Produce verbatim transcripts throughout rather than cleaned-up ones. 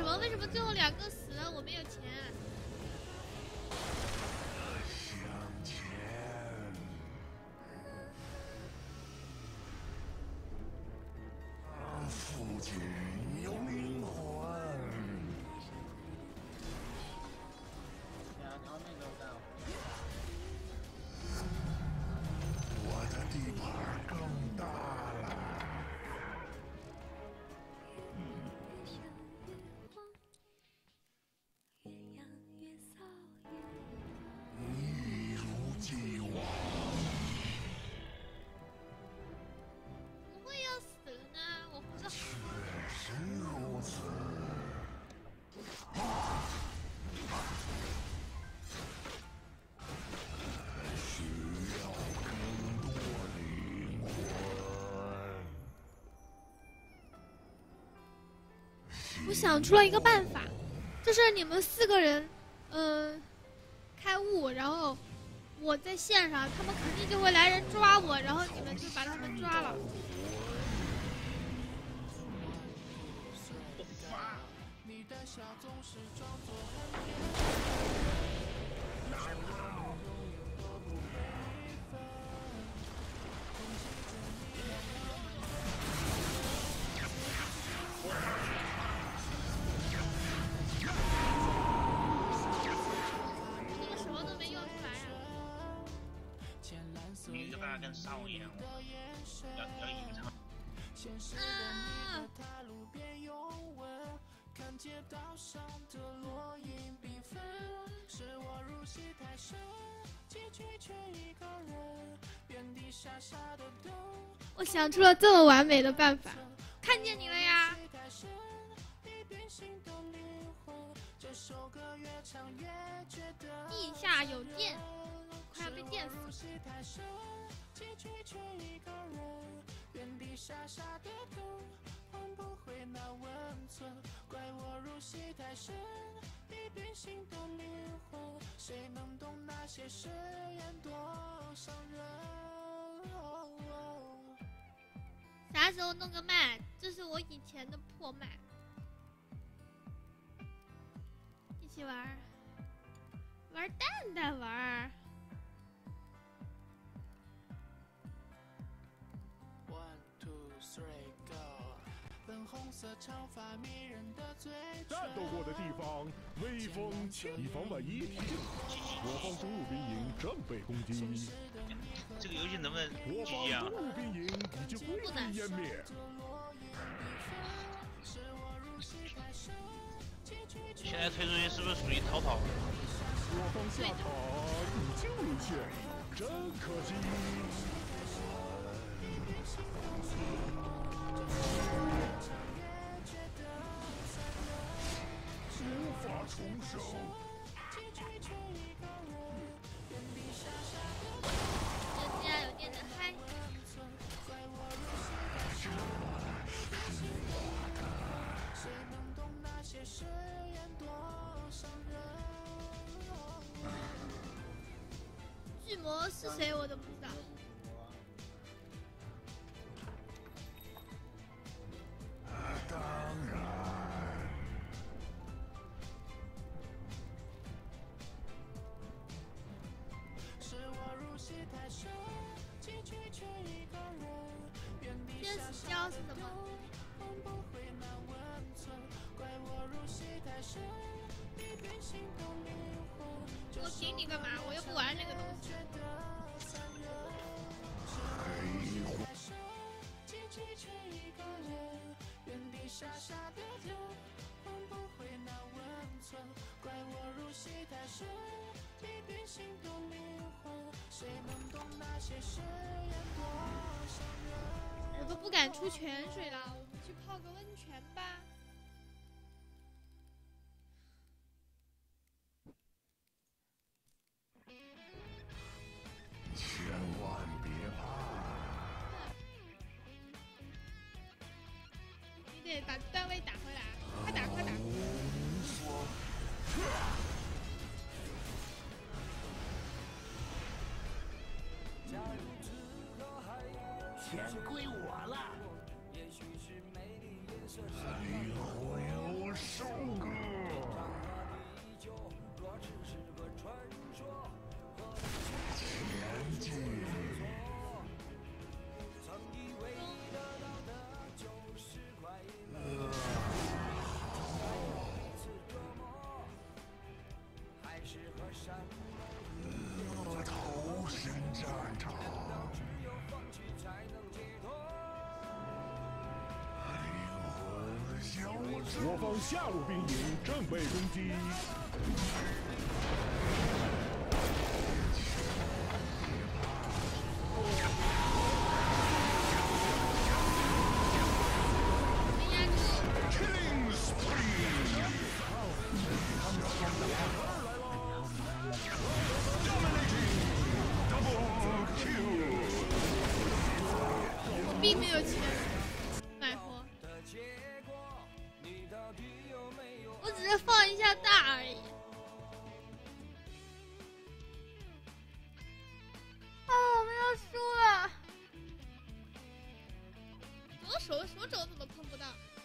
么？为什么最后两个死了？我没有钱。 向前，父亲有灵魂。我的地盘更大了。一如既往。 不会要死了呢？我活得好。 确实如此。需要更多灵魂。 我想出了一个办法，就是你们四个人，嗯、呃，开悟，然后我在线上，他们肯定就会来人抓我，然后你们就把他们抓了。这个什么都没用出来啊！ 你就把它跟上午一样，要要隐藏。 啊！我想出了这么完美的办法，看见你了呀！地下有电，快要被电死。啥时候弄个麦？这是我以前的破麦。一起玩，玩蛋蛋玩。 战斗过的地方，威风前以防万一，我方中路兵营正被攻击。 这个游戏能不能我 G G 啊？ 方中路兵营已经灰飞烟灭。 现在推出去是不是属于逃跑？ 我方下塔已经沦陷，真可惜。无法重生。 有电有电的嗨。巨魔是谁我都不知道。 当然。 天使胶是什么？我请你干嘛？我又不玩那个东西。我都不敢出泉水了，我们去泡个温泉吧。 千万别怕。 你得把段位打回来，快打快打！ 钱归我了。灵魂有收割我方下路兵营正被攻击。 并没有钱买货，我只是放一下大而已。啊，我们要输了！我手手肘怎么碰不到？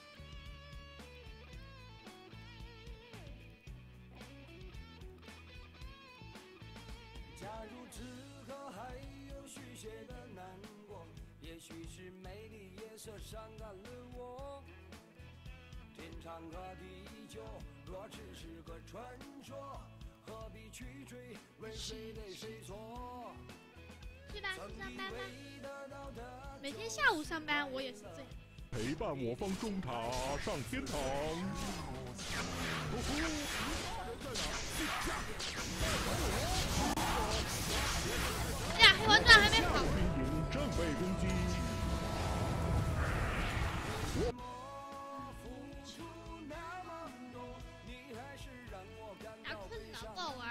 假如此刻还有续写的难过，也许是美丽夜色伤感了我。天长和地久，若只是个传说，何必去追问谁对谁错？ 去吧，去上班吧。每天下午上班，我也是这样。 陪伴我方中塔上天堂。 哎呀，黑王钻还没跑。 兵营正被攻击。 打困了，不好玩。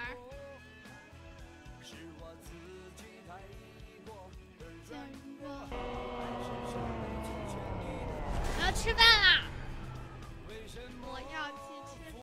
我要吃饭啦。